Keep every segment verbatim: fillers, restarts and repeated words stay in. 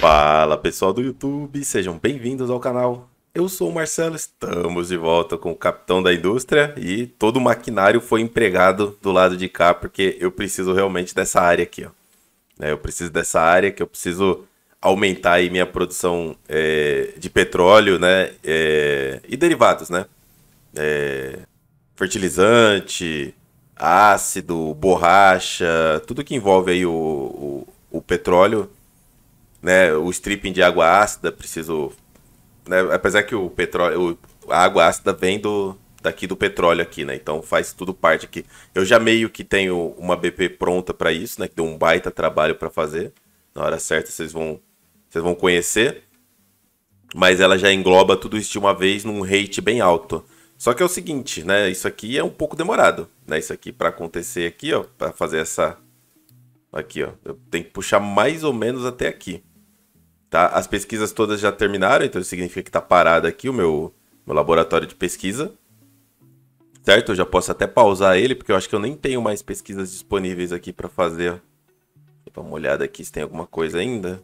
Fala pessoal do YouTube, sejam bem-vindos ao canal. Eu sou o Marcelo, estamos de volta com o Capitão da Indústria e todo o maquinário foi empregado do lado de cá porque eu preciso realmente dessa área aqui, ó. Eu preciso dessa área que eu preciso aumentar aí minha produção é, de petróleo, né, é, e derivados, né, é, fertilizante, ácido, borracha, tudo que envolve aí o, o, o petróleo, né, o stripping de água ácida, preciso, né, apesar que o petróleo, a água ácida vem do, daqui do petróleo aqui, né, então faz tudo parte aqui. Eu já meio que tenho uma B P pronta para isso, né, que deu um baita trabalho para fazer, na hora certa vocês vão, vocês vão conhecer, mas ela já engloba tudo isso de uma vez num rate bem alto. Só que é o seguinte, né, isso aqui é um pouco demorado, né, isso aqui para acontecer aqui, ó, para fazer essa, aqui, ó, eu tenho que puxar mais ou menos até aqui. Tá? As pesquisas todas já terminaram, então isso significa que está parado aqui o meu, meu laboratório de pesquisa. Certo? Eu já posso até pausar ele, porque eu acho que eu nem tenho mais pesquisas disponíveis aqui para fazer. Vou dar uma olhada aqui se tem alguma coisa ainda.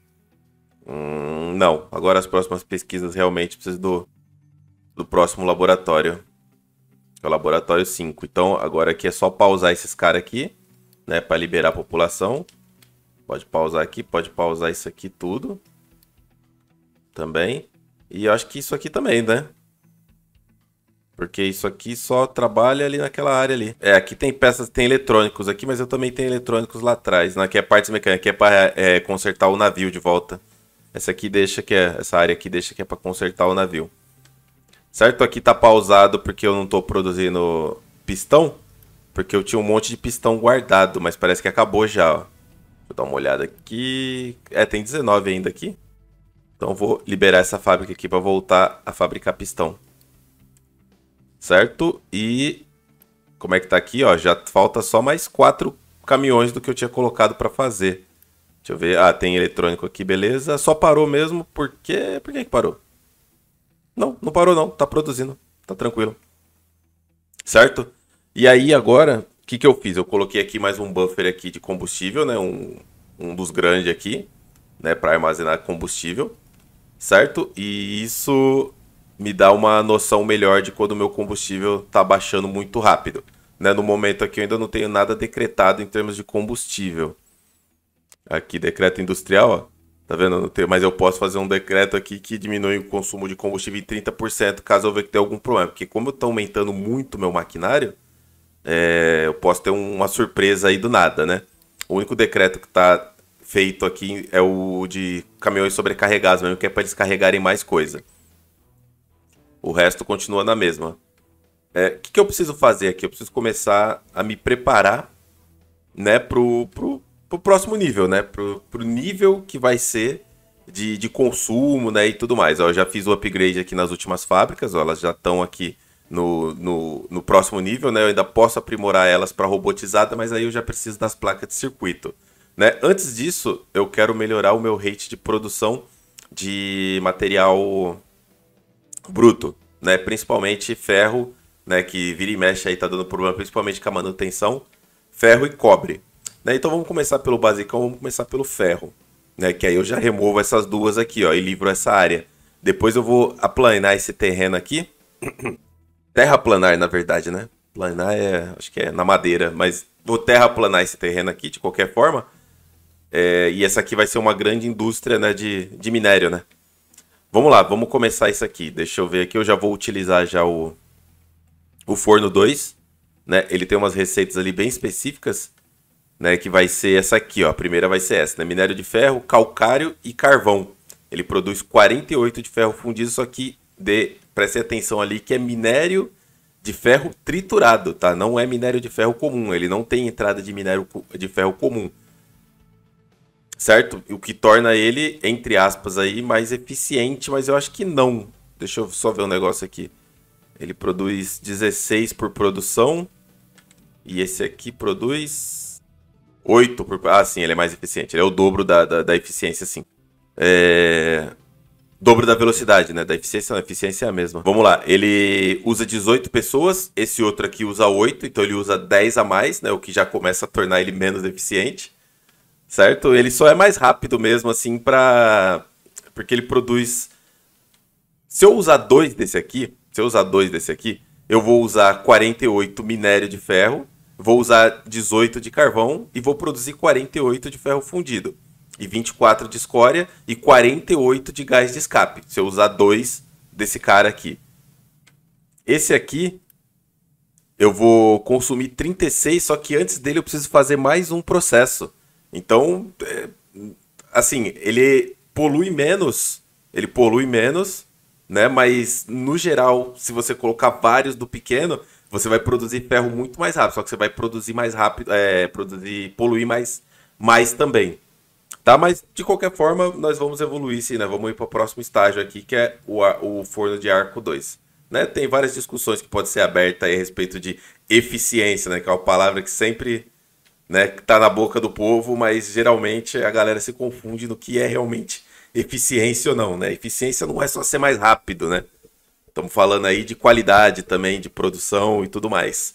Hum, não, agora as próximas pesquisas realmente precisam do, do próximo laboratório. É o laboratório cinco. Então agora aqui é só pausar esses caras aqui, né, para liberar a população. Pode pausar aqui, pode pausar isso aqui tudo. Também. E eu acho que isso aqui também, né? Porque isso aqui só trabalha ali naquela área ali. É, aqui tem peças, tem eletrônicos aqui, mas eu também tenho eletrônicos lá atrás. Né? Aqui é partes mecânicas, aqui é para é, consertar o navio de volta. Essa aqui deixa que é, essa área aqui deixa que é para consertar o navio. Certo? Aqui tá pausado porque eu não tô produzindo pistão. Porque eu tinha um monte de pistão guardado, mas parece que acabou já, ó. Vou dar uma olhada aqui. É, tem dezenove ainda aqui. Então vou liberar essa fábrica aqui para voltar a fabricar pistão. Certo? E como é que tá aqui, ó? Já falta só mais quatro caminhões do que eu tinha colocado para fazer. Deixa eu ver. Ah, tem eletrônico aqui, beleza. Só parou mesmo porque... Por que que parou? Não, não parou não. Tá produzindo. Tá tranquilo. Certo? E aí agora... O que, que eu fiz? Eu coloquei aqui mais um buffer aqui de combustível, né? Um, um dos grandes aqui, né? Para armazenar combustível, certo? E isso me dá uma noção melhor de quando o meu combustível está baixando muito rápido. Né? No momento aqui eu ainda não tenho nada decretado em termos de combustível. Aqui, decreto industrial, ó. Tá vendo? Não tenho, mas eu posso fazer um decreto aqui que diminui o consumo de combustível em trinta por cento caso eu ver que tem algum problema. Porque como eu estou aumentando muito o meu maquinário... É, eu posso ter uma surpresa aí do nada, né? O único decreto que está feito aqui é o de caminhões sobrecarregados, mesmo que é para eles carregarem mais coisa. O resto continua na mesma. É, o que, que eu preciso fazer aqui? Eu preciso começar a me preparar, né, pro, pro, pro próximo nível, né? Pro, pro nível que vai ser de, de consumo, né, e tudo mais. Ó, eu já fiz o upgrade aqui nas últimas fábricas, ó, elas já estão aqui No, no, no próximo nível, né? Eu ainda posso aprimorar elas para robotizada, mas aí eu já preciso das placas de circuito, né? Antes disso, eu quero melhorar o meu rate de produção de material bruto, né? Principalmente ferro, né? Que vira e mexe aí tá dando problema, principalmente com a manutenção, ferro e cobre, né? Então vamos começar pelo basicão, vamos começar pelo ferro, né? Que aí eu já removo essas duas aqui, ó, e livro essa área. Depois eu vou aplanar esse terreno aqui. Terraplanar, na verdade, né? Planar é, acho que é na madeira, mas vou terraplanar esse terreno aqui de qualquer forma. É, e essa aqui vai ser uma grande indústria, né, de, de minério, né? Vamos lá, vamos começar isso aqui. Deixa eu ver aqui, eu já vou utilizar já o, o forno dois, né? Ele tem umas receitas ali bem específicas, né? Que vai ser essa aqui, ó. A primeira vai ser essa, né? Minério de ferro, calcário e carvão. Ele produz quarenta e oito de ferro fundido, só que de... Preste atenção ali que é minério de ferro triturado, tá? Não é minério de ferro comum. Ele não tem entrada de minério de ferro comum. Certo? O que torna ele, entre aspas, aí, mais eficiente, mas eu acho que não. Deixa eu só ver um negócio aqui. Ele produz dezesseis por produção. E esse aqui produz oito por... Ah, sim, ele é mais eficiente. Ele é o dobro da, da, da eficiência, sim. É... Dobro da velocidade, né? Da eficiência, não, a eficiência é a mesma. Vamos lá, ele usa dezoito pessoas, esse outro aqui usa oito, então ele usa dez a mais, né? O que já começa a tornar ele menos eficiente. certo? Ele só é mais rápido mesmo, assim, pra... Porque ele produz... Se eu usar dois desse aqui, se eu usar dois desse aqui, eu vou usar quarenta e oito minério de ferro, vou usar dezoito de carvão e vou produzir quarenta e oito de ferro fundido. E vinte e quatro de escória e quarenta e oito de gás de escape. Se eu usar dois desse cara aqui. Esse aqui, eu vou consumir trinta e seis, só que antes dele eu preciso fazer mais um processo. Então, é, assim, ele polui menos, ele polui menos, né? Mas, no geral, se você colocar vários do pequeno, você vai produzir ferro muito mais rápido. Só que você vai produzir mais rápido, é, produzir, poluir mais, mais também. Tá? Mas, de qualquer forma, nós vamos evoluir sim, né? Vamos ir para o próximo estágio aqui, que é o, o forno de arco dois. Né? Tem várias discussões que podem ser abertas aí a respeito de eficiência, né? Que é uma palavra que sempre, né, tá na boca do povo, mas geralmente a galera se confunde no que é realmente eficiência ou não, né? Eficiência não é só ser mais rápido, né? Estamos falando aí de qualidade também, de produção e tudo mais.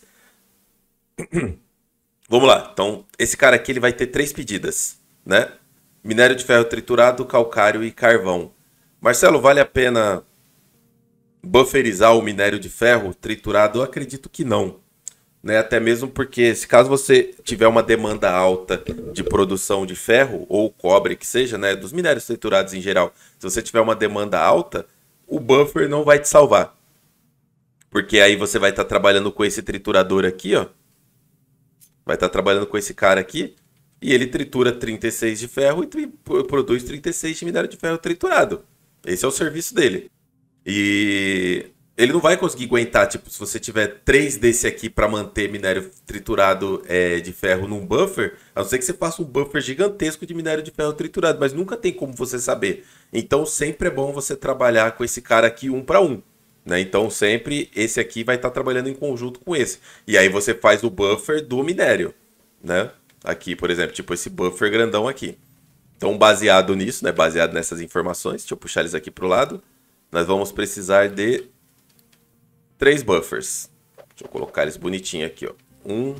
Vamos lá. Então, esse cara aqui ele vai ter três pedidas, né? Minério de ferro triturado, calcário e carvão. Marcelo, vale a pena bufferizar o minério de ferro triturado? Eu acredito que não. Né? Até mesmo porque, se caso você tiver uma demanda alta de produção de ferro, ou cobre que seja, né? Dos minérios triturados em geral, se você tiver uma demanda alta, o buffer não vai te salvar. Porque aí você vai estar tá trabalhando com esse triturador aqui, ó. Vai estar tá trabalhando com esse cara aqui. E ele tritura trinta e seis de ferro e produz trinta e seis de minério de ferro triturado. Esse é o serviço dele. E ele não vai conseguir aguentar, tipo, se você tiver três desse aqui para manter minério triturado é, de ferro num buffer, a não ser que você faça um buffer gigantesco de minério de ferro triturado, mas nunca tem como você saber. Então sempre é bom você trabalhar com esse cara aqui um para um. Né? Então sempre esse aqui vai estar tá trabalhando em conjunto com esse. E aí você faz o buffer do minério, né? Aqui, por exemplo, tipo esse buffer grandão aqui. Então, baseado nisso, né? Baseado nessas informações, deixa eu puxar eles aqui para o lado. Nós vamos precisar de três buffers. Deixa eu colocar eles bonitinho aqui, ó. Um,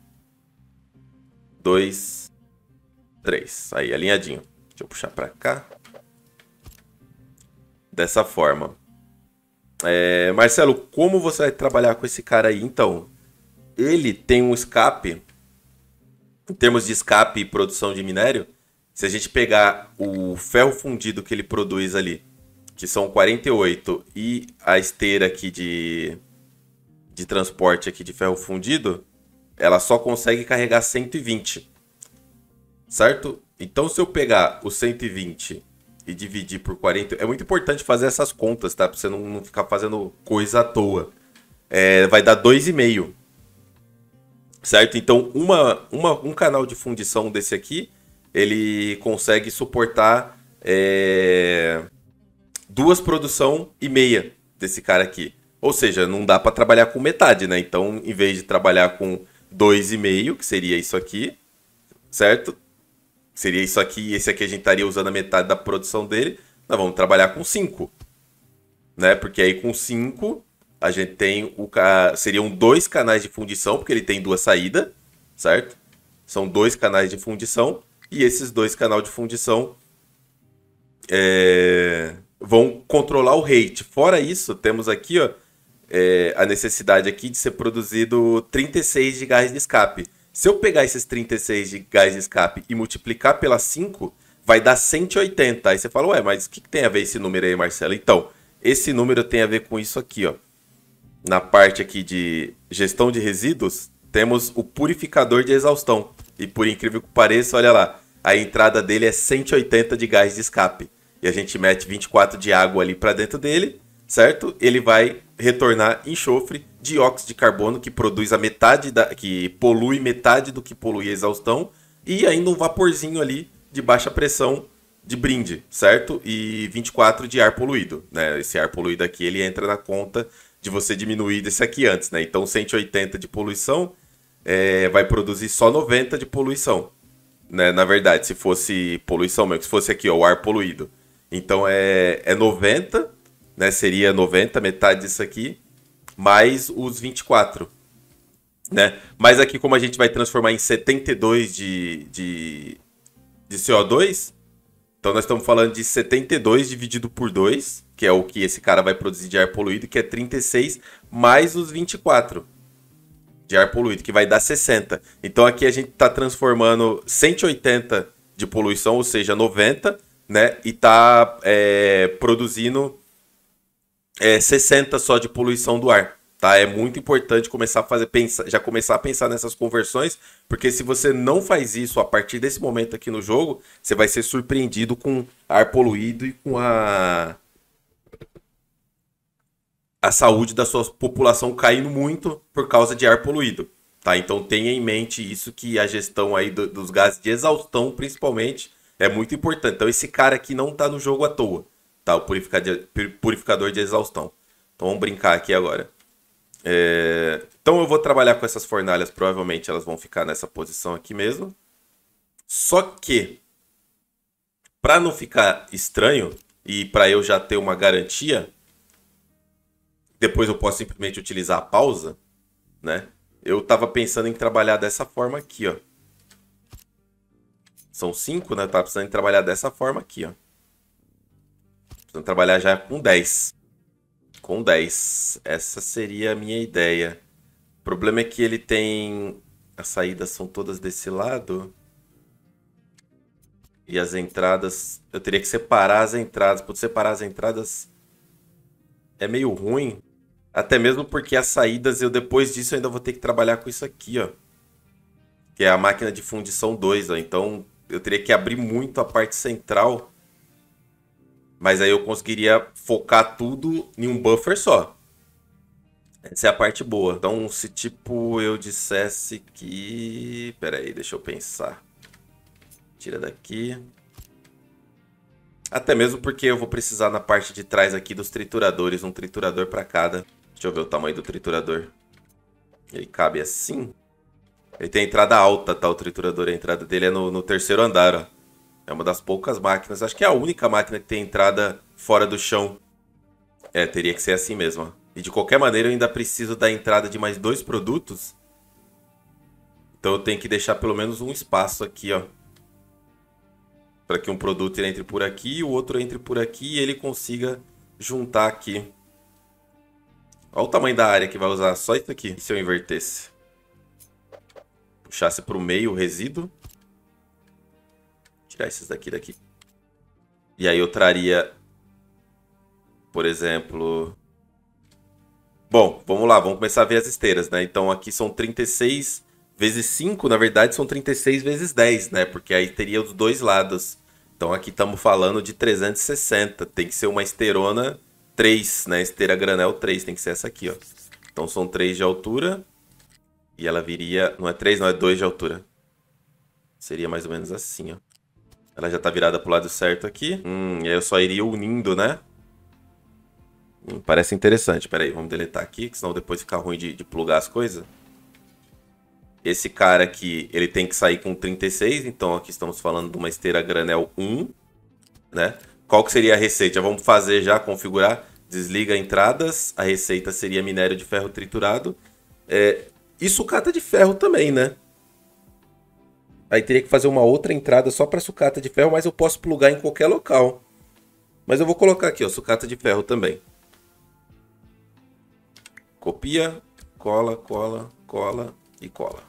dois, três. Aí, alinhadinho. Deixa eu puxar para cá. Dessa forma. É, Marcelo, como você vai trabalhar com esse cara aí? Então, ele tem um escape. Em termos de escape e produção de minério, se a gente pegar o ferro fundido que ele produz ali, que são quarenta e oito, e a esteira aqui de, de transporte aqui de ferro fundido, ela só consegue carregar cento e vinte. Certo? Então, se eu pegar o cento e vinte e dividir por quarenta... É muito importante fazer essas contas, tá? Pra você não, não ficar fazendo coisa à toa. É, vai dar dois vírgula cinco. Certo? Então, uma, uma, um canal de fundição desse aqui, ele consegue suportar é, duas produção e meia desse cara aqui. Ou seja, não dá para trabalhar com metade, né? Então, em vez de trabalhar com dois vírgula cinco, que seria isso aqui, certo? Seria isso aqui, esse aqui a gente estaria usando a metade da produção dele, nós vamos trabalhar com cinco. Né? Porque aí com cinco... A gente tem o seriam dois canais de fundição, porque ele tem duas saídas, certo? São dois canais de fundição, e esses dois canais de fundição é, vão controlar o rate. Fora isso, temos aqui ó, é, a necessidade aqui de ser produzido trinta e seis de gás de escape. Se eu pegar esses trinta e seis de gás de escape e multiplicar pela cinco, vai dar cento e oitenta. Aí você fala, ué, mas o que, que tem a ver esse número aí, Marcelo? Então, esse número tem a ver com isso aqui, ó. Na parte aqui de gestão de resíduos, temos o purificador de exaustão. E por incrível que pareça, olha lá, a entrada dele é cento e oitenta de gás de escape. E a gente mete vinte e quatro de água ali para dentro dele, certo? Ele vai retornar enxofre, dióxido de carbono, que produz a metade, da, que polui metade do que polui a exaustão, e ainda um vaporzinho ali de baixa pressão de brinde, certo? E vinte e quatro de ar poluído, né? Esse ar poluído aqui, ele entra na conta de você diminuir desse aqui antes, né? Então, cento e oitenta de poluição é, vai produzir só noventa de poluição, né? Na verdade, se fosse poluição mesmo, se fosse aqui, ó, o ar poluído. Então, é, é noventa, né? Seria noventa, metade disso aqui, mais os vinte e quatro, né? Mas aqui, como a gente vai transformar em setenta e dois de, de, de C O dois. Então nós estamos falando de setenta e dois dividido por dois, que é o que esse cara vai produzir de ar poluído, que é trinta e seis mais os vinte e quatro de ar poluído, que vai dar sessenta. Então aqui a gente está transformando cento e oitenta de poluição, ou seja, noventa, né? E está é, produzindo é, sessenta só de poluição do ar. Tá? É muito importante começar a fazer, pensar, já começar a pensar nessas conversões, porque se você não faz isso a partir desse momento aqui no jogo, você vai ser surpreendido com ar poluído e com a, a saúde da sua população caindo muito por causa de ar poluído. Tá? Então tenha em mente isso, que a gestão aí do, dos gases de exaustão, principalmente, é muito importante. Então esse cara aqui não tá no jogo à toa, tá? O purificador, purificador de exaustão. Então vamos brincar aqui agora. É... Então eu vou trabalhar com essas fornalhas, provavelmente elas vão ficar nessa posição aqui mesmo. Só que, para não ficar estranho e para eu já ter uma garantia, depois eu posso simplesmente utilizar a pausa, né? Eu tava pensando em trabalhar dessa forma aqui, ó. São cinco, né? Eu tava precisando trabalhar dessa forma aqui, ó. Precisando trabalhar já com dez. Com dez. Essa seria a minha ideia. O problema é que ele tem... As saídas são todas desse lado. E as entradas... Eu teria que separar as entradas. Por separar as entradas é meio ruim. Até mesmo porque as saídas, eu depois disso eu ainda vou ter que trabalhar com isso aqui, ó. Que é a máquina de fundição dois, ó. Então eu teria que abrir muito a parte central. Mas aí eu conseguiria focar tudo em um buffer só. Essa é a parte boa. Então, se tipo eu dissesse que... Pera aí, deixa eu pensar. Tira daqui. Até mesmo porque eu vou precisar na parte de trás aqui dos trituradores. Um triturador para cada. Deixa eu ver o tamanho do triturador. Ele cabe assim. Ele tem entrada alta, tá? O triturador. A entrada dele é no, no terceiro andar, ó. É uma das poucas máquinas. Acho que é a única máquina que tem entrada fora do chão. É, teria que ser assim mesmo, ó. E de qualquer maneira eu ainda preciso da entrada de mais dois produtos. Então eu tenho que deixar pelo menos um espaço aqui, ó. Para que um produto entre por aqui e o outro entre por aqui e ele consiga juntar aqui. Olha o tamanho da área que vai usar só isso aqui. E se eu invertesse? Puxasse para o meio o resíduo. Tirar esses daqui daqui. E aí eu traria, por exemplo... Bom, vamos lá, vamos começar a ver as esteiras, né? Então aqui são trinta e seis vezes cinco, na verdade são trinta e seis vezes dez, né? Porque aí teria os dois lados. Então aqui estamos falando de trezentos e sessenta. Tem que ser uma esteirona três, né? Esteira granel três, tem que ser essa aqui, ó. Então são três de altura. E ela viria... Não é três, não, é dois de altura. Seria mais ou menos assim, ó. Ela já tá virada pro lado certo aqui. Hum, e aí eu só iria unindo, né? Hum, parece interessante. Pera aí, vamos deletar aqui, que senão depois fica ruim de, de plugar as coisas. Esse cara aqui, ele tem que sair com trinta e seis. Então aqui estamos falando de uma esteira granel um, né? Qual que seria a receita? Já vamos fazer já, configurar. Desliga entradas. A receita seria minério de ferro triturado. É, e sucata de ferro também, né? Aí teria que fazer uma outra entrada só para sucata de ferro, mas eu posso plugar em qualquer local. Mas eu vou colocar aqui, ó, sucata de ferro também. Copia, cola, cola, cola e cola.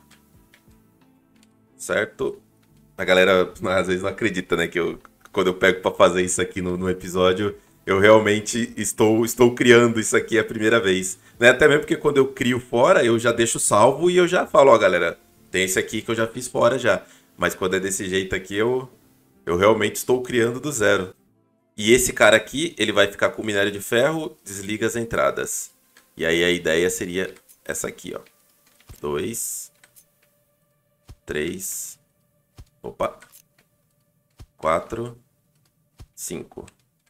Certo? A galera às vezes não acredita, né, que eu, quando eu pego para fazer isso aqui no, no episódio, eu realmente estou, estou criando isso aqui a primeira vez. Né? Até mesmo porque quando eu crio fora, eu já deixo salvo e eu já falo, ó, galera... Tem esse aqui que eu já fiz fora já. Mas quando é desse jeito aqui, eu, eu realmente estou criando do zero. E esse cara aqui, ele vai ficar com minério de ferro, desliga as entradas. E aí a ideia seria essa aqui, ó. Dois. Três. Opa. Quatro. Cinco.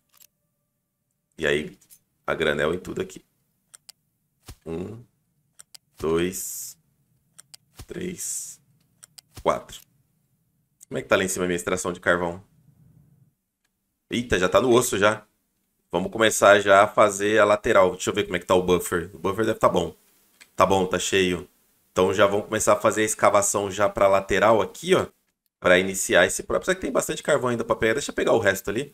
E aí, a granel em tudo aqui. Um. Dois. Três, quatro. Como é que tá lá em cima a minha extração de carvão? Eita, já tá no osso já. Vamos começar já a fazer a lateral. Deixa eu ver como é que tá o buffer. O buffer deve tá bom. Tá bom, tá cheio. Então já vamos começar a fazer a escavação já pra lateral aqui, ó. Para iniciar esse próprio. Apesar que tem bastante carvão ainda para pegar. Deixa eu pegar o resto ali.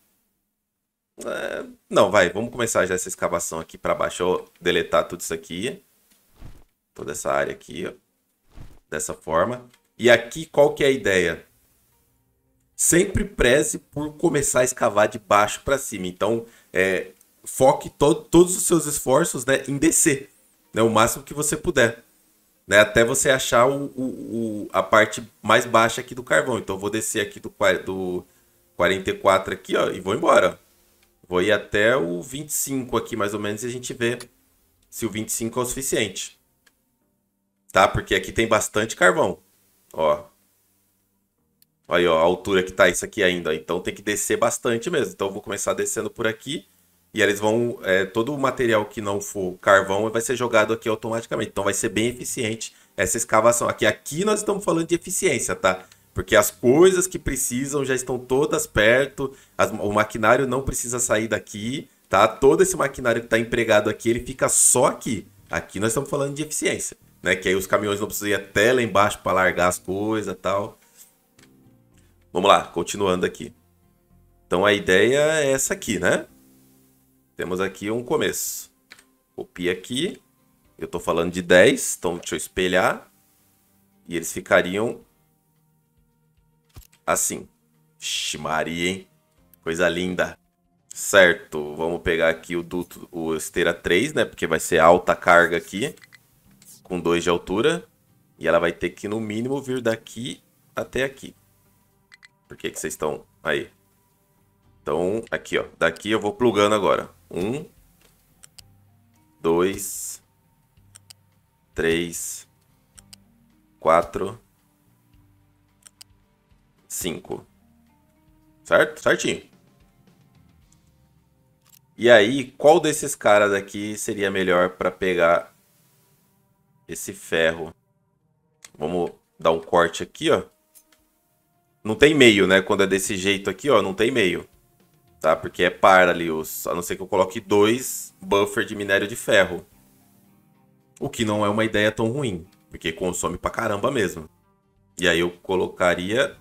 É... Não, vai. Vamos começar já essa escavação aqui para baixo. Eu vou deletar tudo isso aqui. Toda essa área aqui, ó. Dessa forma. E aqui, qual que é a ideia? Sempre preze por começar a escavar de baixo para cima. Então, é, foque to todos os seus esforços, né, em descer, né, o máximo que você puder. Né, até você achar o, o, o, a parte mais baixa aqui do carvão. Então, eu vou descer aqui do, do quarenta e quatro aqui, ó, e vou embora. Vou ir até o vinte e cinco aqui, mais ou menos, e a gente vê se o vinte e cinco é o suficiente. Tá? Porque aqui tem bastante carvão. Ó. Aí, ó, a altura que tá isso aqui ainda. Ó. Então tem que descer bastante mesmo. Então eu vou começar descendo por aqui. E eles vão... É, todo o material que não for carvão vai ser jogado aqui automaticamente. Então vai ser bem eficiente essa escavação. Aqui, aqui nós estamos falando de eficiência, tá? Porque as coisas que precisam já estão todas perto. As, o maquinário não precisa sair daqui, tá? Todo esse maquinário que está empregado aqui, ele fica só aqui. Aqui nós estamos falando de eficiência, né? Que aí os caminhões não precisam ir até lá embaixo para largar as coisas e tal. Vamos lá, continuando aqui. Então a ideia é essa aqui, né? Temos aqui um começo. Copia aqui. Eu estou falando de dez, então deixa eu espelhar. E eles ficariam assim. Ixi, Maria, hein? Coisa linda. Certo, vamos pegar aqui o duto, o esteira três, né? Porque vai ser alta carga aqui. Com dois de altura. E ela vai ter que, no mínimo, vir daqui até aqui. Por que que vocês estão aí? Então, aqui, ó. Daqui eu vou plugando agora. Um. Dois. Três. Quatro. Cinco. Certo? Certinho. E aí, qual desses caras aqui seria melhor para pegar esse ferro? Vamos dar um corte aqui, ó. Não tem meio, né? Quando é desse jeito aqui, ó, não tem meio. Tá? Porque é par ali, os... a não ser que eu coloque dois buffer de minério de ferro. O que não é uma ideia tão ruim, porque consome pra caramba mesmo. E aí eu colocaria...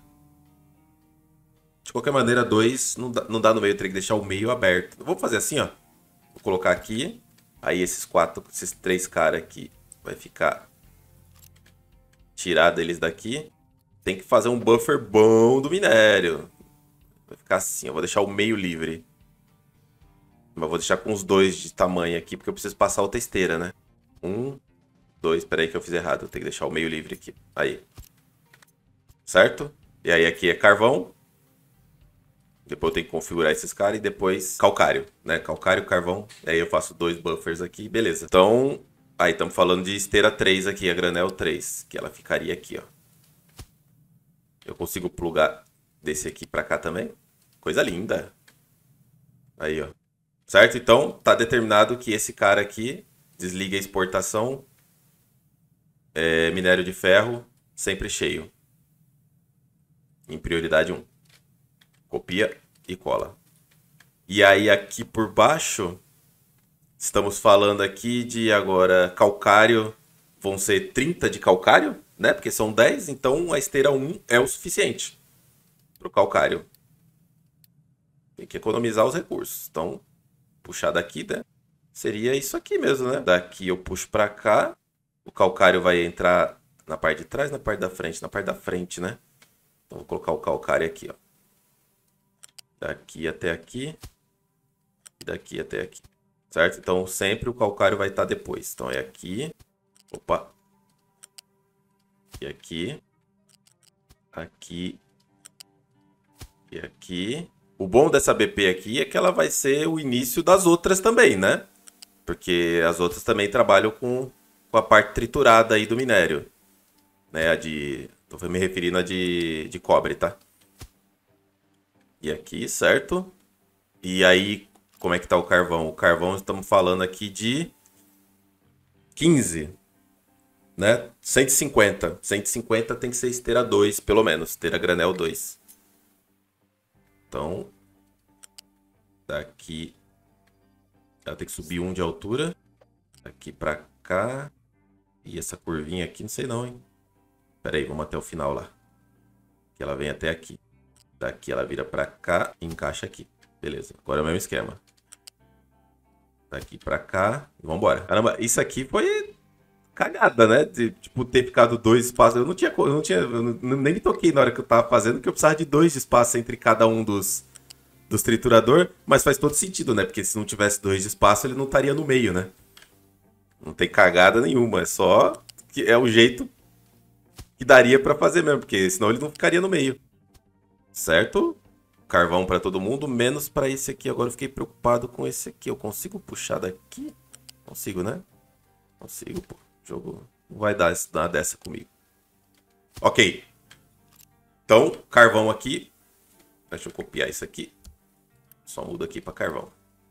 De qualquer maneira, dois não dá, não dá no meio, eu teria que deixar o meio aberto. Vou fazer assim, ó. Vou colocar aqui. Aí esses quatro, esses três caras aqui, vai ficar... Tirado eles daqui. Tem que fazer um buffer bom do minério. Vai ficar assim, eu vou deixar o meio livre. Mas vou deixar com os dois de tamanho aqui, porque eu preciso passar outra esteira, né? Um, dois, peraí que eu fiz errado. Eu tenho que deixar o meio livre aqui. Aí. Certo? E aí aqui é carvão. Depois eu tenho que configurar esses caras e depois calcário, né? Calcário, carvão. Aí eu faço dois buffers aqui, beleza. Então, aí estamos falando de esteira três aqui, a granel três. Que ela ficaria aqui, ó. Eu consigo plugar desse aqui pra cá também. Coisa linda. Aí, ó. Certo? Então, tá determinado que esse cara aqui desliga a exportação. É, minério de ferro, sempre cheio. Em prioridade um. Copia e cola. E aí, aqui por baixo, estamos falando aqui de agora calcário. Vão ser trinta de calcário, né? Porque são dez, então a esteira um é o suficiente para o calcário. Tem que economizar os recursos. Então, puxar daqui, né? Seria isso aqui mesmo, né? Daqui eu puxo para cá. O calcário vai entrar na parte de trás, na parte da frente. Na parte da frente, né? Então, vou colocar o calcário aqui, ó. Daqui até aqui. E daqui até aqui. Certo? Então, sempre o calcário vai estar depois. Então, é aqui. Opa. E aqui. Aqui. E aqui. O bom dessa B P aqui é que ela vai ser o início das outras também, né? Porque as outras também trabalham com, com a parte triturada aí do minério. Né? A de... Tô me referindo a de, de cobre, tá? E aqui, certo? E aí, como é que tá o carvão? O carvão, estamos falando aqui de quinze. Né? cento e cinquenta. cento e cinquenta tem que ser esteira dois, pelo menos. Esteira granel dois. Então, daqui... Ela tem que subir um de altura. Daqui pra cá. E essa curvinha aqui, não sei não, hein? Pera aí, vamos até o final lá. Que ela vem até aqui. Daqui ela vira pra cá e encaixa aqui. Beleza, agora é o mesmo esquema. Daqui pra cá e vambora. Caramba, isso aqui foi cagada, né? De, tipo, ter ficado dois espaços. Eu não tinha, eu não tinha, eu não, nem me toquei na hora que eu tava fazendo, que eu precisava de dois de espaço entre cada um dos, dos triturador, mas faz todo sentido, né? Porque se não tivesse dois de espaço, ele não estaria no meio, né? Não tem cagada nenhuma, é só que é o jeito que daria pra fazer mesmo, porque senão ele não ficaria no meio. Certo? Carvão pra todo mundo, menos pra esse aqui. Agora eu fiquei preocupado com esse aqui. Eu consigo puxar daqui? Consigo, né? Consigo, pô. O jogo não vai dar nada dessa comigo. Ok. Então, carvão aqui. Deixa eu copiar isso aqui. Só muda aqui pra carvão.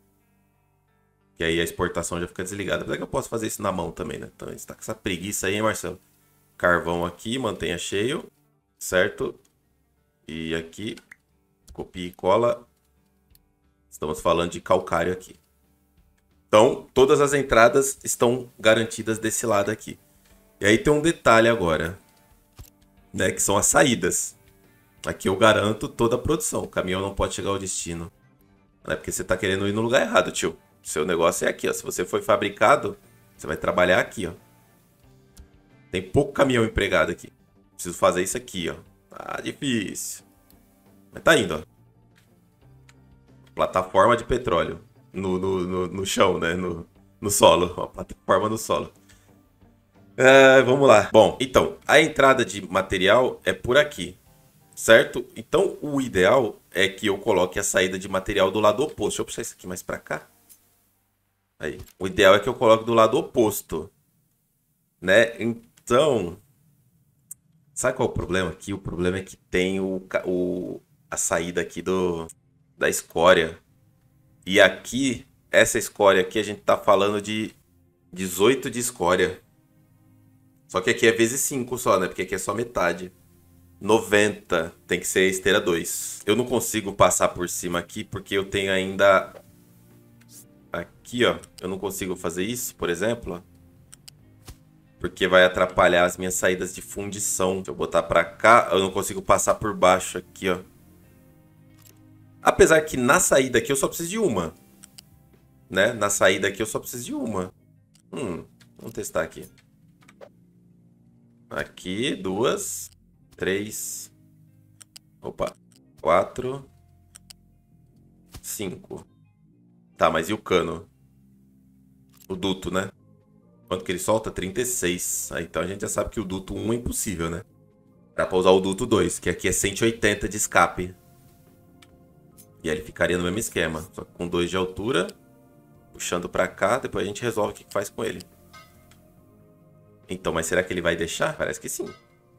Que aí a exportação já fica desligada. Apesar que eu posso fazer isso na mão também, né? Então, a gente tá com essa preguiça aí, hein, Marcelo? Carvão aqui, mantenha cheio. Certo? E aqui, copia e cola. Estamos falando de calcário aqui. Então, todas as entradas estão garantidas desse lado aqui. E aí tem um detalhe agora, né? Que são as saídas. Aqui eu garanto toda a produção. O caminhão não pode chegar ao destino. Não é porque você está querendo ir no lugar errado, tio. Seu negócio é aqui, ó. Se você foi fabricado, você vai trabalhar aqui, ó. Tem pouco caminhão empregado aqui. Preciso fazer isso aqui, ó. Ah, difícil. Mas tá indo, ó. Plataforma de petróleo. No, no, no, no chão, né? No, no solo. Ó, plataforma no solo. É, vamos lá. Bom, então, a entrada de material é por aqui. Certo? Então, o ideal é que eu coloque a saída de material do lado oposto. Deixa eu puxar isso aqui mais pra cá. Aí. O ideal é que eu coloque do lado oposto. Né? Então... Sabe qual é o problema aqui? O problema é que tem o, o, a saída aqui do, da escória. E aqui, essa escória aqui, a gente tá falando de dezoito de escória. Só que aqui é vezes cinco só, né? Porque aqui é só metade. noventa tem que ser esteira dois. Eu não consigo passar por cima aqui porque eu tenho ainda... Aqui, ó. Eu não consigo fazer isso, por exemplo, ó. Porque vai atrapalhar as minhas saídas de fundição. Se eu botar pra cá, eu não consigo passar por baixo aqui, ó. Apesar que na saída aqui eu só preciso de uma. Né? Na saída aqui eu só preciso de uma. Hum, vamos testar aqui. Aqui, duas. Três. Opa. Quatro. Cinco. Tá, mas e o cano? O duto, né? Quanto que ele solta? trinta e seis. Ah, então a gente já sabe que o duto um é impossível, né? Dá pra usar o duto dois, que aqui é cento e oitenta de escape. E aí ele ficaria no mesmo esquema. Só que com dois de altura. Puxando pra cá, depois a gente resolve o que faz com ele. Então, mas será que ele vai deixar? Parece que sim.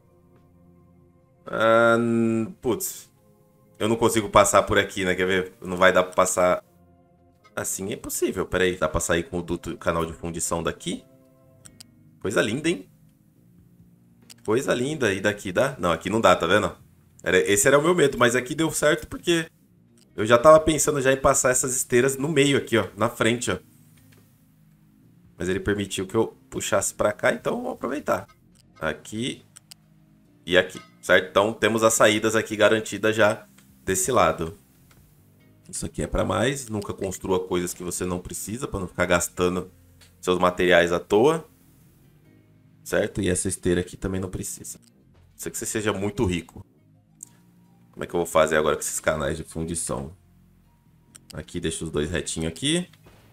Ah, putz. Eu não consigo passar por aqui, né? Quer ver? Não vai dar pra passar... Assim é possível. Pera aí, dá pra sair com o duto, canal de fundição daqui? Coisa linda, hein? Coisa linda. E daqui dá? Não, aqui não dá, tá vendo? Era, esse era o meu medo, mas aqui deu certo porque... Eu já tava pensando já em passar essas esteiras no meio aqui, ó. Na frente, ó. Mas ele permitiu que eu puxasse pra cá, então vamos aproveitar. Aqui e aqui, certo? Então temos as saídas aqui garantidas já desse lado. Isso aqui é pra mais. Nunca construa coisas que você não precisa, pra não ficar gastando seus materiais à toa. Certo? E essa esteira aqui também não precisa. A não ser que você seja muito rico. Como é que eu vou fazer agora com esses canais de fundição? Aqui, deixa os dois retinhos aqui.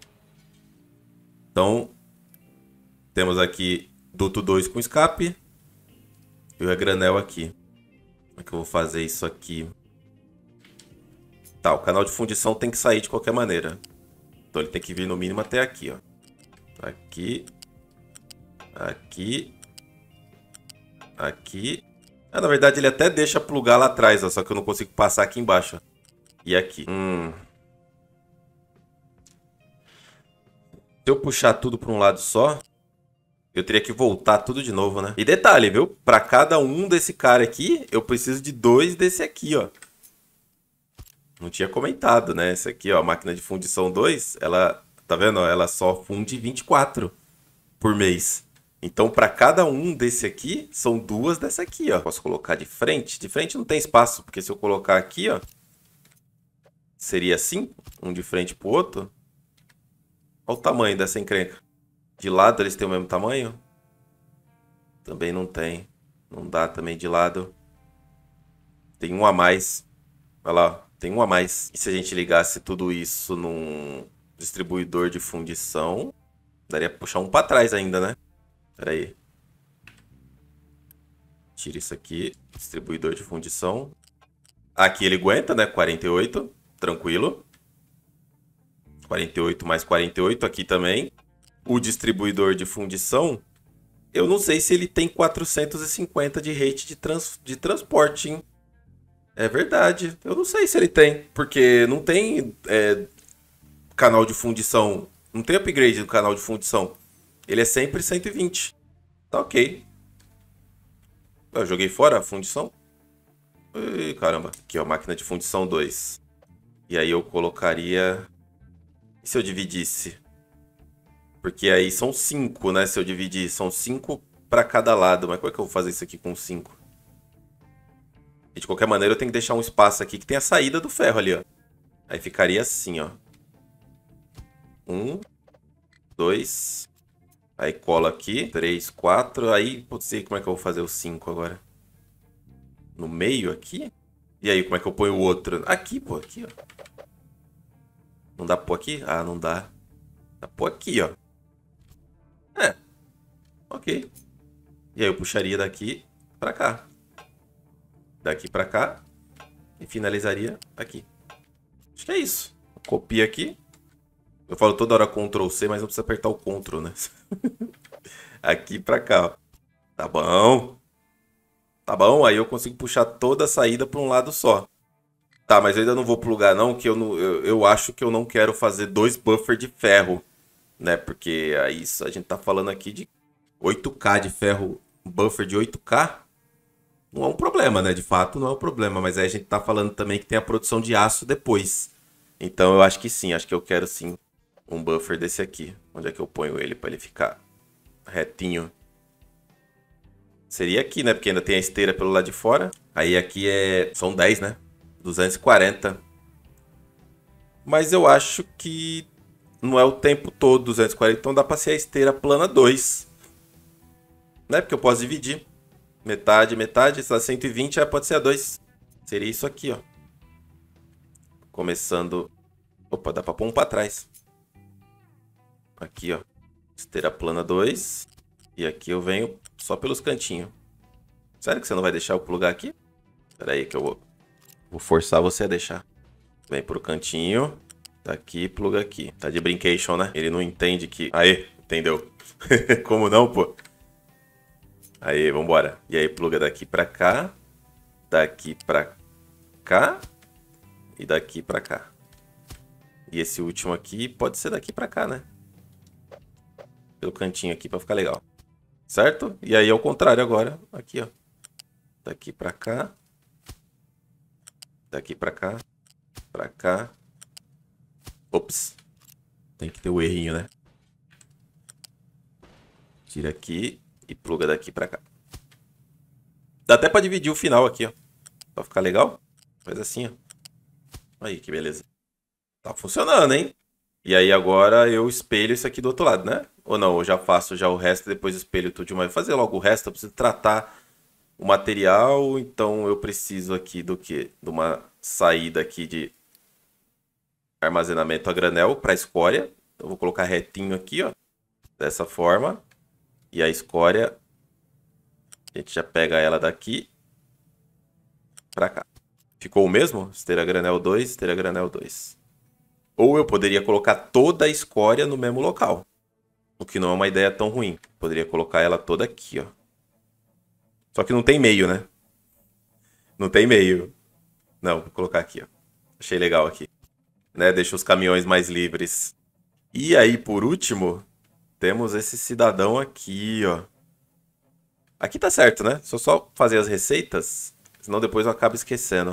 Então, temos aqui duto dois com escape. E o granel aqui. Como é que eu vou fazer isso aqui? Tá, o canal de fundição tem que sair de qualquer maneira. Então ele tem que vir no mínimo até aqui, ó. Aqui. Aqui. Aqui. Ah, na verdade ele até deixa plugar lá atrás, ó, só que eu não consigo passar aqui embaixo. Ó. E aqui. Hum. Se eu puxar tudo para um lado só, eu teria que voltar tudo de novo, né? E detalhe, viu? Para cada um desse cara aqui, eu preciso de dois desse aqui, ó. Não tinha comentado, né? Esse aqui, ó, a máquina de fundição dois, ela, tá vendo? Ela só funde vinte e quatro por mês. Então, para cada um desse aqui, são duas dessa aqui, ó. Posso colocar de frente? De frente não tem espaço, porque se eu colocar aqui, ó, seria assim, um de frente pro outro. Olha o tamanho dessa encrenca. De lado eles têm o mesmo tamanho? Também não tem. Não dá também de lado. Tem um a mais. Olha lá, tem um a mais. E se a gente ligasse tudo isso num distribuidor de fundição, daria pra puxar um pra trás ainda, né? Pera aí. Tira isso aqui. Distribuidor de fundição. Aqui ele aguenta, né? quarenta e oito. Tranquilo. quarenta e oito mais quarenta e oito aqui também. O distribuidor de fundição, eu não sei se ele tem quatrocentos e cinquenta de rate de, trans, de transporte, hein? É verdade. Eu não sei se ele tem, porque não tem é, canal de fundição. Não tem upgrade do canal de fundição. Ele é sempre cento e vinte. Tá ok. Eu joguei fora a fundição. Ih, caramba. Aqui, ó, máquina de fundição dois. E aí eu colocaria... E se eu dividisse? Porque aí são cinco, né? Se eu dividir, são cinco para cada lado. Mas como é que eu vou fazer isso aqui com cinco? E de qualquer maneira eu tenho que deixar um espaço aqui que tem a saída do ferro ali, ó. Aí ficaria assim, ó. Um, dois. Aí cola aqui. Três, quatro. Aí, não sei como é que eu vou fazer o cinco agora. No meio aqui? E aí, como é que eu ponho o outro? Aqui, pô, aqui, ó. Não dá pra pôr aqui? Ah, não dá. Dá pra pôr aqui, ó. É. Ok. E aí eu puxaria daqui pra cá. Daqui pra cá. E finalizaria aqui. Acho que é isso. Copia aqui. Eu falo toda hora control C, mas não precisa apertar o control, né? Aqui pra cá, ó. Tá bom. Tá bom, aí eu consigo puxar toda a saída pra um lado só. Tá, mas eu ainda não vou plugar não, que eu, não, eu, eu acho que eu não quero fazer dois buffers de ferro. Né, porque aí a gente tá falando aqui de oito K de ferro, buffer de oito K. Não é um problema, né? De fato, não é um problema. Mas aí a gente tá falando também que tem a produção de aço depois. Então eu acho que sim, acho que eu quero sim um buffer desse aqui. Onde é que eu ponho ele para ele ficar retinho? Seria aqui, né? Porque ainda tem a esteira pelo lado de fora. Aí aqui é... são dez, né? duzentos e quarenta. Mas eu acho que não é o tempo todo duzentos e quarenta. Então dá para ser a esteira plana dois. Né? Porque eu posso dividir. Metade, metade. Se dá cento e vinte, aí pode ser a dois. Seria isso aqui, ó. Começando... Opa, dá pra pôr um pra trás. Aqui, ó. Esteira plana dois. E aqui eu venho só pelos cantinhos. Sério que você não vai deixar eu plugar aqui? Espera aí que eu vou... Vou forçar você a deixar. Vem pro cantinho. Daqui, pluga aqui. Tá de brincation, né? Ele não entende que... Aê, entendeu? Como não, pô? Aí, vambora. E aí, pluga daqui pra cá. Daqui pra cá. E daqui pra cá. E esse último aqui pode ser daqui pra cá, né? Pelo cantinho aqui pra ficar legal. Certo? E aí, ao contrário agora. Aqui, ó. Daqui pra cá. Daqui pra cá. Pra cá. Ops. Tem que ter o errinho, né? Tira aqui e pluga daqui pra cá. Dá até pra dividir o final aqui, ó. Pra ficar legal. Faz assim, ó. Aí, que beleza. Tá funcionando, hein? E aí agora eu espelho isso aqui do outro lado, né? Ou não, eu já faço já o resto e depois espelho tudo de uma vez. Fazer logo o resto, eu preciso tratar o material. Então eu preciso aqui do quê? De uma saída aqui de armazenamento a granel para escória. Eu vou colocar retinho aqui, ó. Dessa forma. E a escória, a gente já pega ela daqui pra cá. Ficou o mesmo? Esteira granel dois, esteira granel dois. Ou eu poderia colocar toda a escória no mesmo local. O que não é uma ideia tão ruim. Poderia colocar ela toda aqui, ó. Só que não tem meio, né? Não tem meio. Não, vou colocar aqui, ó. Achei legal aqui. Né? Deixa os caminhões mais livres. E aí, por último, temos esse cidadão aqui, ó. Aqui tá certo, né? Só só fazer as receitas, senão depois eu acabo esquecendo.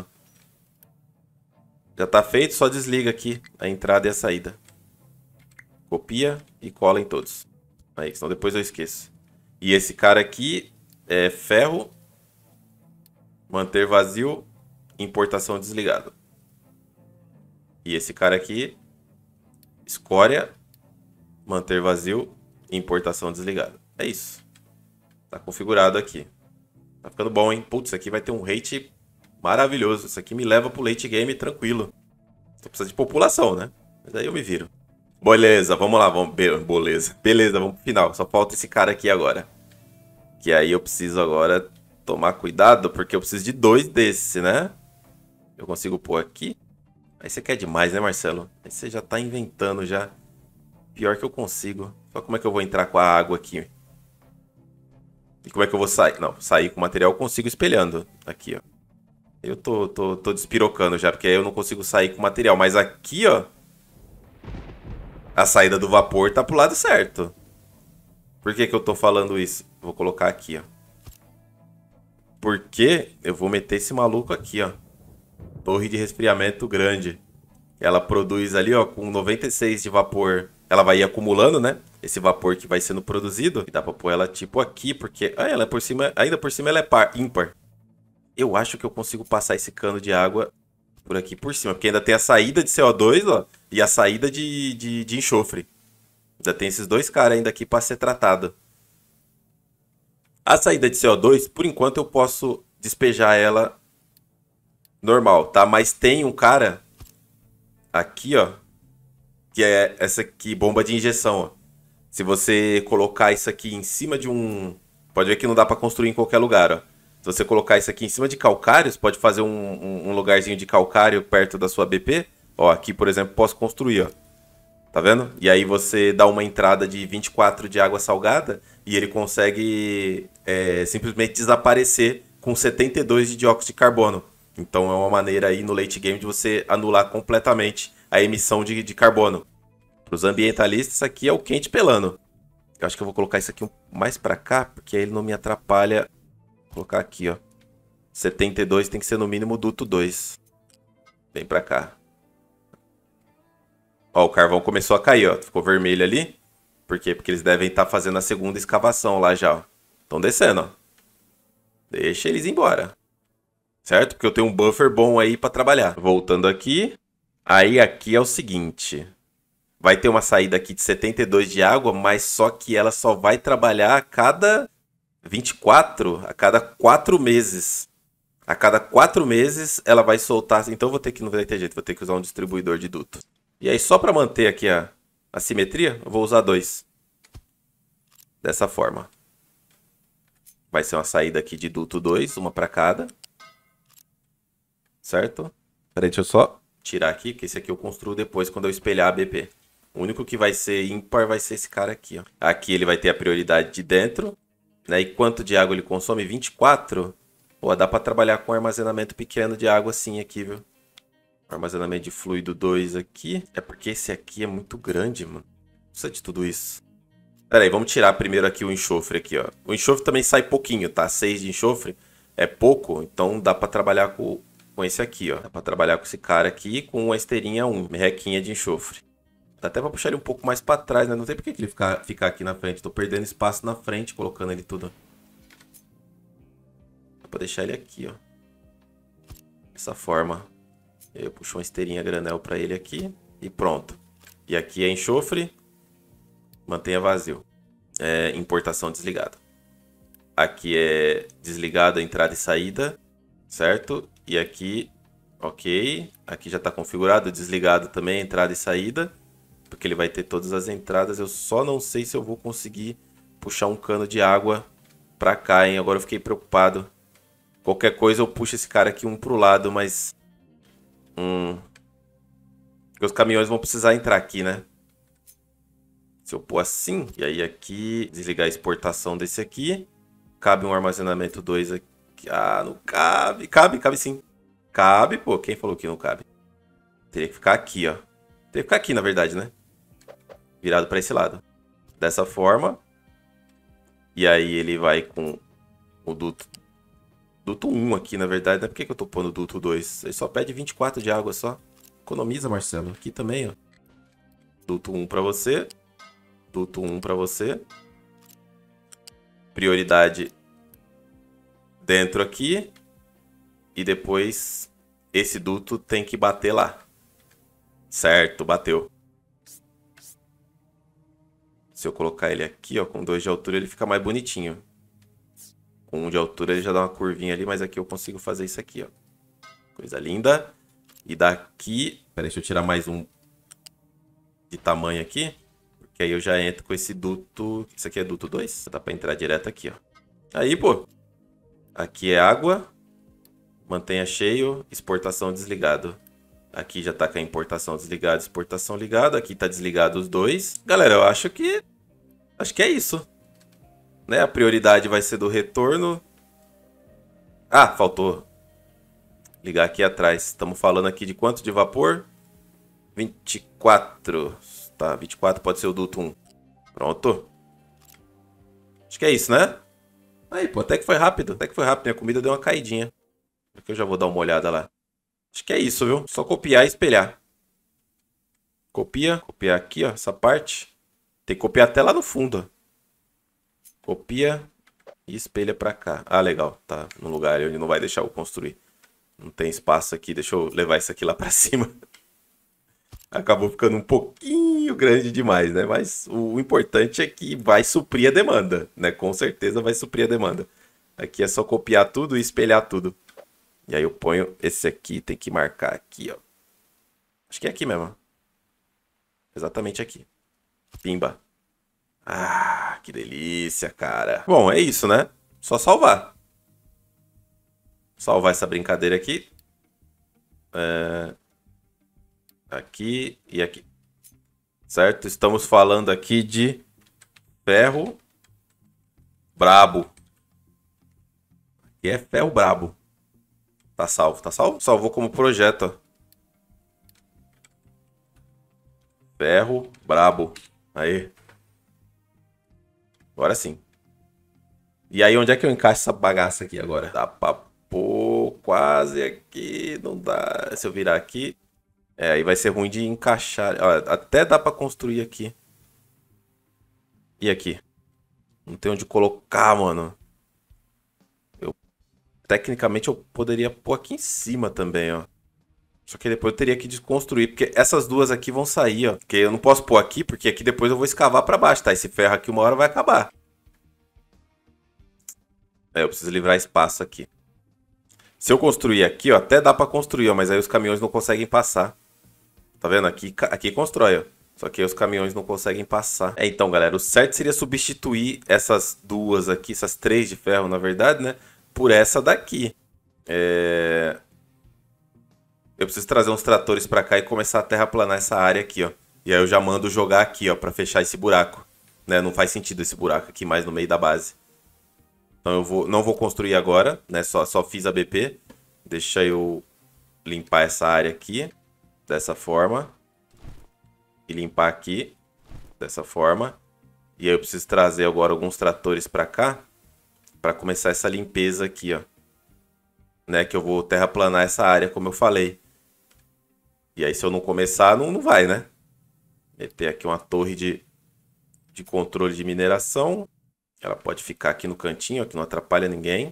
Já tá feito, só desliga aqui a entrada e a saída. Copia e cola em todos. Aí, senão depois eu esqueço. E esse cara aqui é ferro, manter vazio, importação desligado. E esse cara aqui, escória, manter vazio, importação desligado. É isso. Tá configurado aqui. Tá ficando bom, hein? Putz, isso aqui vai ter um rate maravilhoso. Isso aqui me leva pro late game tranquilo. Só precisa de população, né? Mas aí eu me viro. Beleza, vamos lá. Vamos... Be beleza. Beleza, vamos pro final. Só falta esse cara aqui agora. Que aí eu preciso agora tomar cuidado, porque eu preciso de dois desses, né? Eu consigo pôr aqui. Aí você quer demais, né, Marcelo? Aí você já tá inventando já. Pior que eu consigo. Só como é que eu vou entrar com a água aqui? E como é que eu vou sair? Não, sair com o material eu consigo espelhando. Aqui, ó. Eu tô, tô, tô despirocando já, porque aí eu não consigo sair com o material. Mas aqui, ó, a saída do vapor tá pro lado certo. Por que que eu tô falando isso? Vou colocar aqui, ó. Porque eu vou meter esse maluco aqui, ó. Torre de resfriamento grande. Ela produz ali, ó, com noventa e seis de vapor. Ela vai ir acumulando, né? Esse vapor que vai sendo produzido. E dá pra pôr ela tipo aqui, porque... Ah, ela é por cima... Ainda por cima ela é par, ímpar. Eu acho que eu consigo passar esse cano de água por aqui por cima. Porque ainda tem a saída de C O dois, ó. E a saída de, de, de enxofre. Ainda tem esses dois caras ainda aqui pra ser tratado. A saída de C O dois, por enquanto eu posso despejar ela normal, tá? Mas tem um cara aqui, ó, que é essa aqui, bomba de injeção, ó. Se você colocar isso aqui em cima de um... Pode ver que não dá pra construir em qualquer lugar, ó. Se você colocar isso aqui em cima de calcários, pode fazer um, um, um lugarzinho de calcário perto da sua B P. Ó, aqui, por exemplo, posso construir, ó. Tá vendo? E aí você dá uma entrada de vinte e quatro de água salgada e ele consegue é, simplesmente desaparecer com setenta e dois de dióxido de carbono. Então é uma maneira aí no late game de você anular completamente a emissão de, de carbono. Para os ambientalistas, aqui é o quente pelando. Eu acho que eu vou colocar isso aqui mais para cá, porque aí ele não me atrapalha. Vou colocar aqui, ó. setenta e dois tem que ser no mínimo duto dois. Vem para cá. Ó, o carvão começou a cair, ó. Ficou vermelho ali. Por quê? Porque eles devem estar fazendo a segunda escavação lá já, ó. Estão descendo, ó. Deixa eles ir embora. Certo? Porque eu tenho um buffer bom aí para trabalhar. Voltando aqui. Aí aqui é o seguinte. Vai ter uma saída aqui de setenta e dois de água, mas só que ela só vai trabalhar a cada vinte e quatro, a cada quatro meses. A cada quatro meses ela vai soltar. Então eu vou ter que, não vai ter jeito, vou ter que usar um distribuidor de duto. E aí só para manter aqui a, a simetria, eu vou usar dois. Dessa forma. Vai ser uma saída aqui de duto dois, uma para cada. Certo? Peraí, deixa eu só tirar aqui, que esse aqui eu construo depois quando eu espelhar a B P. O único que vai ser ímpar vai ser esse cara aqui, ó. Aqui ele vai ter a prioridade de dentro, né? E quanto de água ele consome? vinte e quatro. Pô, dá para trabalhar com armazenamento pequeno de água assim aqui, viu? Armazenamento de fluido dois aqui. É porque esse aqui é muito grande, mano. Não precisa de tudo isso. Pera aí, vamos tirar primeiro aqui o enxofre aqui, ó. O enxofre também sai pouquinho, tá? seis de enxofre é pouco, então dá para trabalhar com, com esse aqui, ó. Dá para trabalhar com esse cara aqui com uma esteirinha um, merrequinha de enxofre. Dá até pra puxar ele um pouco mais pra trás, né? Não tem por que ele ficar, ficar aqui na frente. Tô perdendo espaço na frente, colocando ele tudo. Dá pra deixar ele aqui, ó. Dessa forma. Eu puxo uma esteirinha granel pra ele aqui. E pronto. E aqui é enxofre. Mantenha vazio. É importação desligada. Aqui é desligada entrada e saída. Certo? E aqui, ok. Aqui já tá configurado. Desligado também entrada e saída. Porque ele vai ter todas as entradas. Eu só não sei se eu vou conseguir puxar um cano de água pra cá, hein? Agora eu fiquei preocupado. Qualquer coisa eu puxo esse cara aqui um pro lado, mas... Hum... Porque os caminhões vão precisar entrar aqui, né? Se eu pôr assim... E aí aqui... Desligar a exportação desse aqui. Cabe um armazenamento dois aqui. Ah, não cabe. Cabe, cabe sim. Cabe, pô. Quem falou que não cabe? Teria que ficar aqui, ó. Teria que ficar aqui, na verdade, né? Virado para esse lado. Dessa forma. E aí ele vai com o duto... Duto um aqui, na verdade. Né? Por que, que eu tô pondo duto dois? Ele só pede vinte e quatro de água só. Economiza, Marcelo. Aqui também, ó. Duto um para você. Duto um para você. prioridade dentro aqui. E depois esse duto tem que bater lá. Certo, bateu. Se eu colocar ele aqui, ó, com dois de altura, ele fica mais bonitinho. Com um de altura ele já dá uma curvinha ali, mas aqui eu consigo fazer isso aqui, ó. Coisa linda. E daqui... Pera, deixa eu tirar mais um de tamanho aqui. Porque aí eu já entro com esse duto... Isso aqui é duto dois? Dá pra entrar direto aqui, ó. Aí, pô. Aqui é água. Mantenha cheio. Exportação desligado. Aqui já tá com a importação desligada, exportação ligada. Aqui tá desligado os dois. Galera, eu acho que... Acho que é isso. Né? A prioridade vai ser do retorno. Ah, faltou ligar aqui atrás. Estamos falando aqui de quanto de vapor? vinte e quatro. Tá, vinte e quatro pode ser o duto um. Pronto. Acho que é isso, né? Aí, pô, até que foi rápido. Até que foi rápido. Minha comida deu uma caidinha. Aqui eu já vou dar uma olhada lá. Acho que é isso, viu? Só copiar e espelhar. Copia. Copiar aqui, ó. Essa parte. Tem que copiar até lá no fundo, ó. Copia e espelha pra cá. Ah, legal. Tá no lugar onde não vai deixar eu construir. Não tem espaço aqui. Deixa eu levar isso aqui lá pra cima. Acabou ficando um pouquinho grande demais, né? Mas o importante é que vai suprir a demanda, né? Com certeza vai suprir a demanda. Aqui é só copiar tudo e espelhar tudo. E aí eu ponho esse aqui. Tem que marcar aqui, ó. Acho que é aqui mesmo. Exatamente aqui. Pimba. Ah, que delícia, cara. Bom, é isso, né? Só salvar. Salvar essa brincadeira aqui. É... Aqui e aqui. Certo? Estamos falando aqui de ferro brabo. Aqui é ferro brabo. Tá salvo, tá salvo? Salvou como projeto, ó. Ferro brabo. Aí. Agora sim. E aí, onde é que eu encaixo essa bagaça aqui agora? Dá pra pôr quase aqui. Não dá. Se eu virar aqui... É, aí vai ser ruim de encaixar. Ó, até dá pra construir aqui. E aqui? Não tem onde colocar, mano. Eu... Tecnicamente, eu poderia pôr aqui em cima também, ó. Só que depois eu teria que desconstruir, porque essas duas aqui vão sair, ó. Porque eu não posso pôr aqui, porque aqui depois eu vou escavar pra baixo, tá? Esse ferro aqui uma hora vai acabar. É, eu preciso livrar espaço aqui. Se eu construir aqui, ó, até dá pra construir, ó, mas aí os caminhões não conseguem passar. Tá vendo? Aqui, aqui constrói, ó. Só que aí os caminhões não conseguem passar. É, então, galera, o certo seria substituir essas duas aqui, essas três de ferro, na verdade, né? Por essa daqui. É... Eu preciso trazer uns tratores pra cá e começar a terraplanar essa área aqui, ó. E aí eu já mando jogar aqui, ó, pra fechar esse buraco. Né? Não faz sentido esse buraco aqui mais no meio da base. Então eu vou, não vou construir agora, né? Só, só fiz a B P. Deixa eu limpar essa área aqui. Dessa forma. E limpar aqui. Dessa forma. E aí eu preciso trazer agora alguns tratores pra cá. Pra começar essa limpeza aqui, ó. Né? Que eu vou terraplanar essa área, como eu falei. E aí se eu não começar, não, não vai, né? Meter aqui uma torre de, de controle de mineração. Ela pode ficar aqui no cantinho, ó, que não atrapalha ninguém.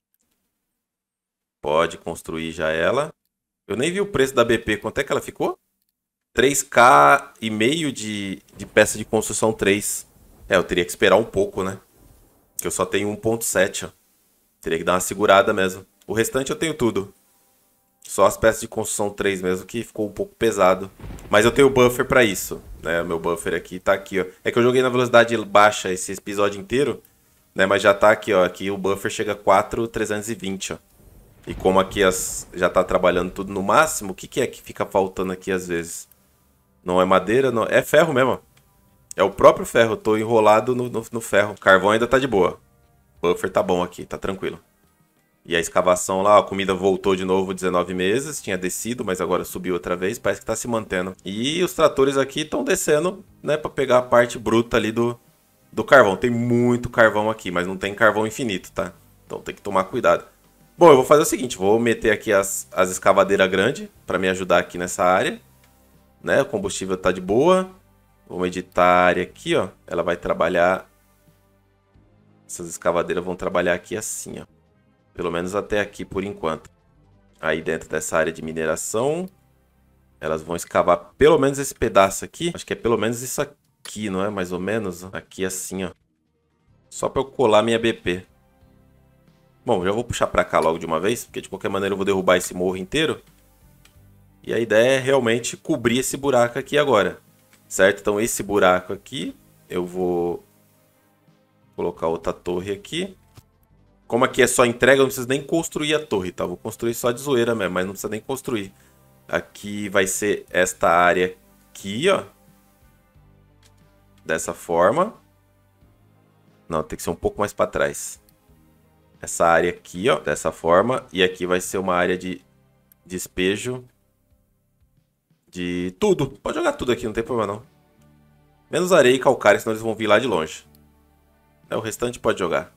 Pode construir já ela. Eu nem vi o preço da B P. Quanto é que ela ficou? três K e meio de, de peça de construção três. É, eu teria que esperar um pouco, né? Porque eu só tenho um ponto sete, ó. Teria que dar uma segurada mesmo. O restante eu tenho tudo. Só as peças de construção três mesmo, que ficou um pouco pesado. Mas eu tenho buffer pra isso, né? Meu buffer aqui tá aqui, ó. É que eu joguei na velocidade baixa esse episódio inteiro, né? Mas já tá aqui, ó. Aqui o buffer chega a quatro mil trezentos e vinte, ó. E como aqui as, já tá trabalhando tudo no máximo, o que, que é que fica faltando aqui às vezes? Não é madeira, não. É ferro mesmo, ó. É o próprio ferro. Eu tô enrolado no, no, no ferro. O carvão ainda tá de boa. O buffer tá bom aqui, tá tranquilo. E a escavação lá, a comida voltou de novo dezenove meses. Tinha descido, mas agora subiu outra vez. Parece que tá se mantendo. E os tratores aqui estão descendo, né? Pra pegar a parte bruta ali do, do carvão. Tem muito carvão aqui, mas não tem carvão infinito, tá? Então tem que tomar cuidado. Bom, eu vou fazer o seguinte. Vou meter aqui as, as escavadeiras grandes pra me ajudar aqui nessa área. Né? O combustível tá de boa. Vamos editar a área aqui, ó. Ela vai trabalhar Essas escavadeiras vão trabalhar aqui assim, ó. Pelo menos até aqui por enquanto. Aí dentro dessa área de mineração, elas vão escavar pelo menos esse pedaço aqui. Acho que é pelo menos isso aqui, não é? Mais ou menos. Aqui assim, ó. Só pra eu colar minha B P. Bom, já vou puxar pra cá logo de uma vez, porque de qualquer maneira eu vou derrubar esse morro inteiro. E a ideia é realmente cobrir esse buraco aqui agora. Certo? Então esse buraco aqui, eu vou colocar outra torre aqui. Como aqui é só entrega, eu não preciso nem construir a torre, tá? Vou construir só de zoeira mesmo, mas não precisa nem construir. Aqui vai ser esta área aqui, ó. Dessa forma. Não, tem que ser um pouco mais para trás. Essa área aqui, ó, dessa forma. E aqui vai ser uma área de despejo de tudo. Pode jogar tudo aqui, não tem problema não. Menos areia e calcário, senão eles vão vir lá de longe. É, o restante pode jogar.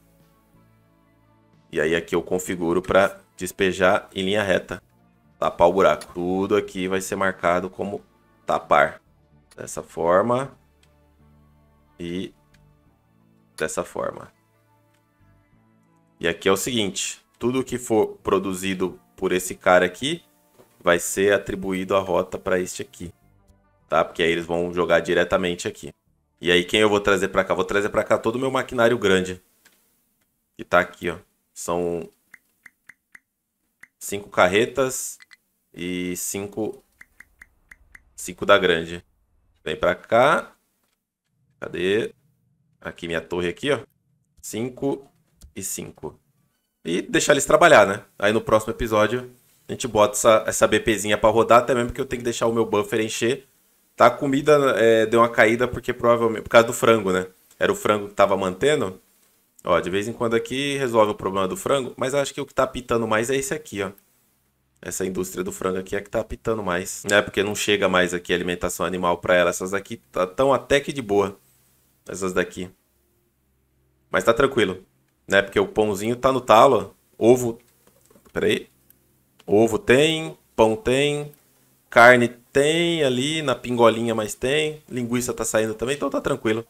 E aí aqui eu configuro para despejar em linha reta. Tapar o buraco. Tudo aqui vai ser marcado como tapar. Dessa forma. E dessa forma. E aqui é o seguinte. Tudo que for produzido por esse cara aqui vai ser atribuído a rota para este aqui. Tá? Porque aí eles vão jogar diretamente aqui. E aí quem eu vou trazer para cá? Vou trazer para cá todo o meu maquinário grande. Que tá aqui, ó. São cinco carretas e cinco, cinco da grande. Vem pra cá. Cadê? Aqui minha torre aqui, ó. cinco e cinco. E deixar eles trabalhar, né? Aí no próximo episódio a gente bota essa, essa BPzinha pra rodar, até mesmo porque eu tenho que deixar o meu buffer encher. Tá? A comida é, deu uma caída porque provavelmente... Por causa do frango, né? Era o frango que tava mantendo. Ó, de vez em quando aqui resolve o problema do frango, mas acho que o que tá apitando mais é esse aqui, ó. Essa indústria do frango aqui é que tá apitando mais, né? Porque não chega mais aqui alimentação animal pra ela. Essas daqui estão até que de boa. Essas daqui. Mas tá tranquilo, né? Porque o pãozinho tá no talo, ó. Ovo, pera aí. Ovo tem, pão tem, carne tem ali na pingolinha, mas tem. Linguiça tá saindo também, então tá tranquilo.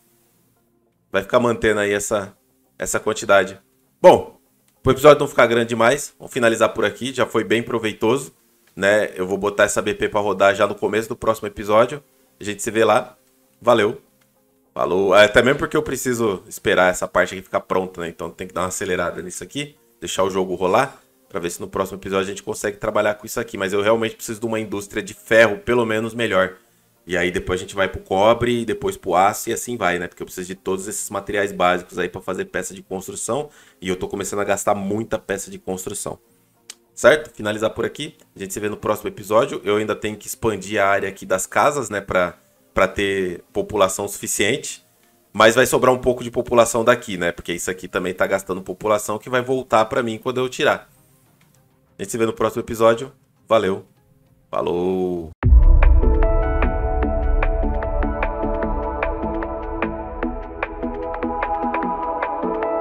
Vai ficar mantendo aí essa... essa quantidade. Bom, para o episódio não ficar grande demais, vamos finalizar por aqui. Já foi bem proveitoso, né? Eu vou botar essa B P para rodar já no começo do próximo episódio. A gente se vê lá. Valeu. Falou. Até mesmo porque eu preciso esperar essa parte aqui ficar pronta, né? Então tem que dar uma acelerada nisso aqui, deixar o jogo rolar, para ver se no próximo episódio a gente consegue trabalhar com isso aqui. Mas eu realmente preciso de uma indústria de ferro, pelo menos melhor. E aí depois a gente vai pro cobre, depois pro aço e assim vai, né? Porque eu preciso de todos esses materiais básicos aí para fazer peça de construção. E eu tô começando a gastar muita peça de construção. Certo? Finalizar por aqui. A gente se vê no próximo episódio. Eu ainda tenho que expandir a área aqui das casas, né? Pra, pra ter população suficiente. Mas vai sobrar um pouco de população daqui, né? Porque isso aqui também tá gastando população que vai voltar pra mim quando eu tirar. A gente se vê no próximo episódio. Valeu. Falou.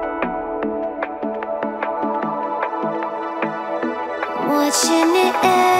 Watching it end.